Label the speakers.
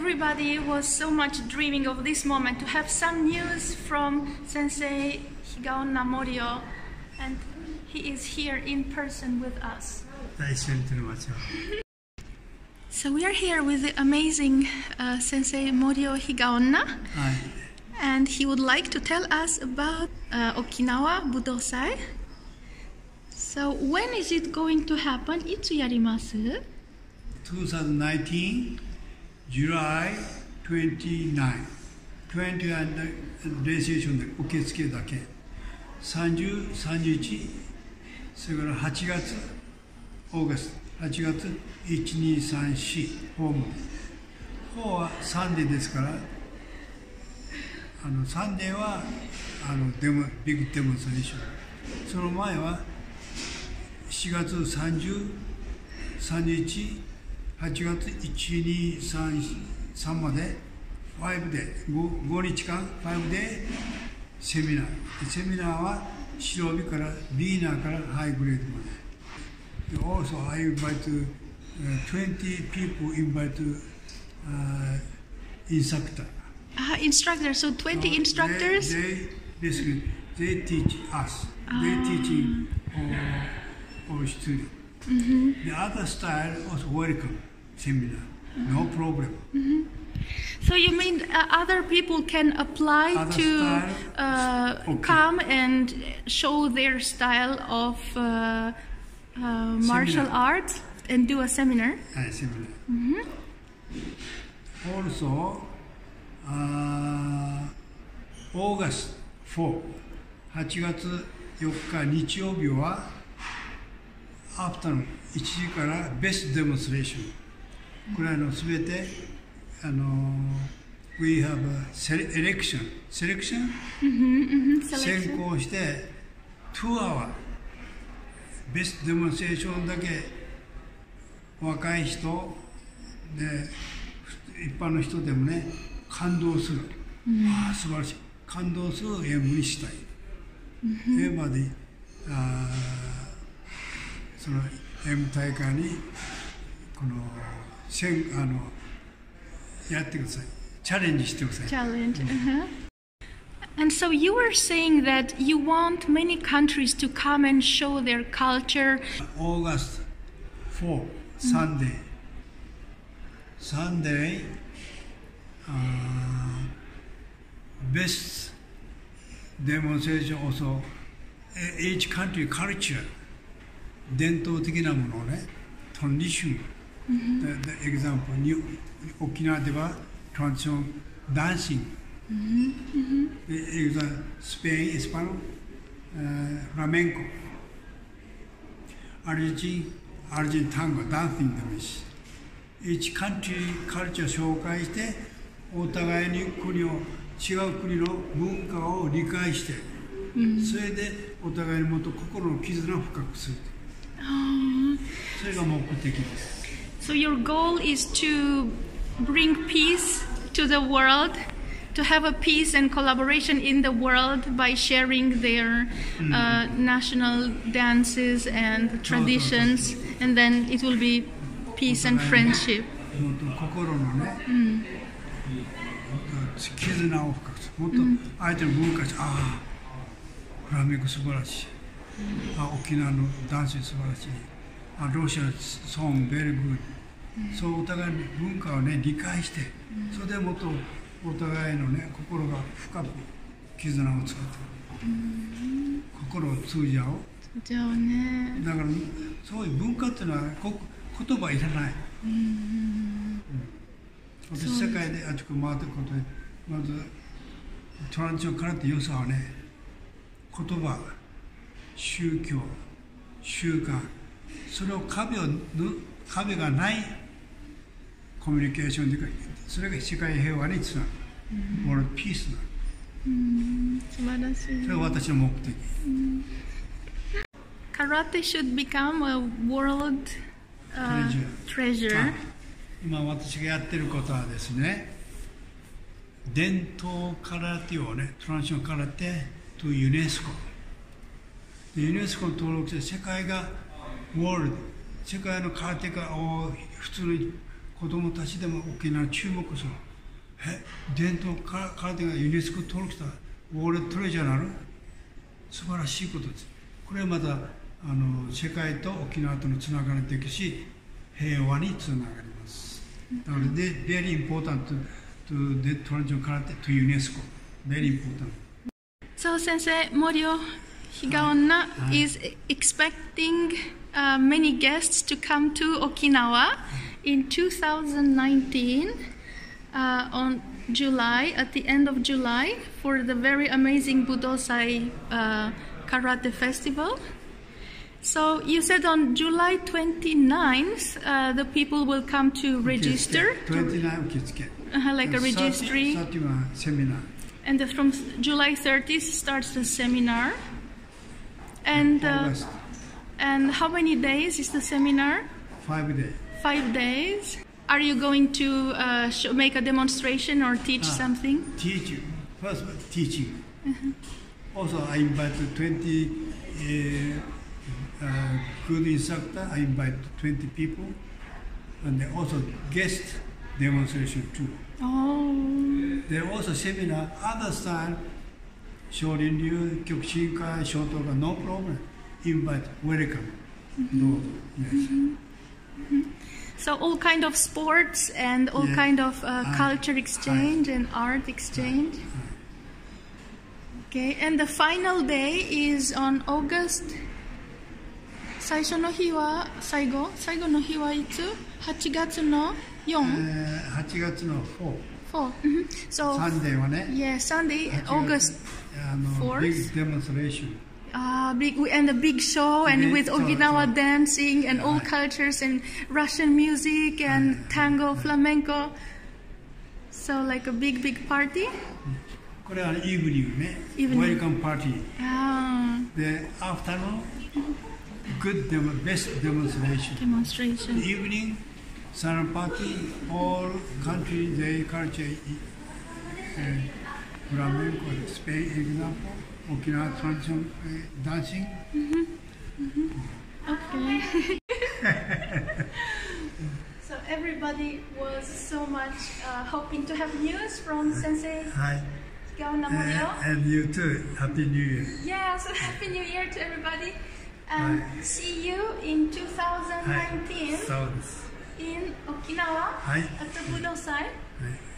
Speaker 1: everybody was so much dreaming of this moment to have some news from Sensei Higaonna Morio, and he is here in person with us. So we are here with the amazing Sensei Morio Higaonna, and he would like to tell us about Okinawa Budosai. So when is it going to happen? いつやります?
Speaker 2: 2019, July 29. 20 and registration で受付だけ。30、31、それから8月、オーガスト、8月、1、2、3、4、ホーム。4はサンデーですから、サンデーはビッグデモンストレーション。その前は7月30、31、8月1、2、3まで5で 5日間5でセミナー。セミナーは白帯からビギナーからハイグレードまで。Also, I invite 20 people invite instructor.
Speaker 1: Instructor, so 20 instructors?
Speaker 2: They teach us. They teaching our students. The other style also welcome seminar. No problem.
Speaker 1: So you mean other people can apply
Speaker 2: Other
Speaker 1: to
Speaker 2: style, okay.
Speaker 1: come and show their style of martial arts and do a seminar?
Speaker 2: Seminar. Also, August 4, 8月4日日曜日はアフタヌーン1時からベストデモンストレーション。これはすべてwe have a selection 選考して2 hour ベストデモンストレーションだけ若い人で一般の人でもね感動する。ああ素晴らしい。感動する演舞にしたい。エヴァでその演舞大会にこのやってください。チャレンジしてください。
Speaker 1: Challenge. And so you were saying that you want many countries to come and show their culture.
Speaker 2: August 4, Sunday, best demonstration also each country culture 伝統的なものをね、トランディション、the example 沖縄ではトランディションダンシング、スペイン、エスパノ、ラメンコ、アルゼンタンゴ、ダンシングでもいいし、each country culture 紹介して、お互いに違う国の文化を理解して、それでお互いにもっと心の絆を深くする。それが目的です。
Speaker 1: So your goal is to bring peace to the world, to have a peace and collaboration in the world by sharing their national dances and traditions, and then it will be peace and friendship.
Speaker 2: 心のね、絆を深くする。もっと相手の文化ああ、フラメンコ素晴らしい。沖縄のダンス素晴らしい。ロシアソングベリーグッド。そうお互いの文化をね理解して、それでもっとお互いのね心が深く絆を作って、心を通じ合おう。
Speaker 1: じゃあね。
Speaker 2: だからそういう文化っていうのは言葉いらない。私世界であちこち回っていくことでまずトランジションからって良さはね、言葉、宗教、習慣、それを壁がないコミュニケーションで、それが世界平和につながる。もうピースなる。
Speaker 1: 素晴らしい。
Speaker 2: それが私の目的。
Speaker 1: Karate should become a world treasure.
Speaker 2: 今私がやってることはですね、伝統空手をね、トランジション空手とユネスコ。ユネスコに登録して世界がワールド、世界の空手家を普通に子供たちでも沖縄に注目する。伝統空手がユネスコ登録したウォールドトレジャーなる素晴らしいことです。これはまた世界と沖縄とのつながりできるし、平和につながります。だから、very important to the traditional karate to UNESCO. Very important.
Speaker 1: So Sensei Morio Higaonna is expecting many guests to come to Okinawa in 2019 on July, at the end of July, for the very amazing Budosai Karate Festival. So you said on July 29th, the people will come to register.
Speaker 2: 29
Speaker 1: like a registry.
Speaker 2: 30 seminar.
Speaker 1: And from July 30th starts the seminar. And how many days is the seminar?
Speaker 2: 5 days.
Speaker 1: 5 days. Are you going to make a demonstration or teach something?
Speaker 2: Teaching. First, teaching. Also, I invite 20 good instructor. I invite 20 people, and also guest demonstration too.
Speaker 1: Oh.
Speaker 2: There also seminar other style. Shorin Ryu, Kyokushinkai, Shotokan, no problem. Invite, welcome. No, yes.
Speaker 1: So all kind of sports and all kind of culture exchange and art exchange. Okay, and the final day is on August. 最初の日は最後の日はいつ ?8 月の4?
Speaker 2: 8月の4.
Speaker 1: So
Speaker 2: Sunday はね。
Speaker 1: Yeah, Sunday, August 4th.
Speaker 2: Big demonstration.
Speaker 1: And a big show, and with Okinawa dancing and all cultures and Russian music and tango, flamenco. So like a big party.
Speaker 2: これはイブニングね。Welcome party. The afternoon, good best demonstration. Evening, silent party. All country, their culture, flamenco, Spain example. Okinawa traditional dancing.
Speaker 1: Okay. So everybody was so much hoping to have news from Sensei Higaonna Morio.
Speaker 2: And you too. Happy New Year.
Speaker 1: Yeah, so Happy New Year to everybody. And see you in 2019 in Okinawa at the Budosai.